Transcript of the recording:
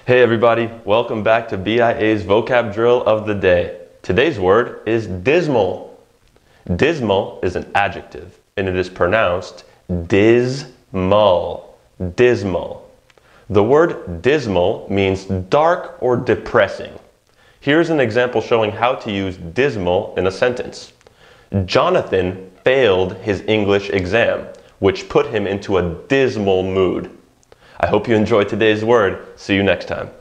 Hey everybody, welcome back to BIA's vocab drill of the day. Today's word is dismal. Dismal is an adjective and it is pronounced dismal. Dismal. The word dismal means dark or depressing. Here's an example showing how to use dismal in a sentence. Jonathan failed his English exam, which put him into a dismal mood. I hope you enjoyed today's word. See you next time.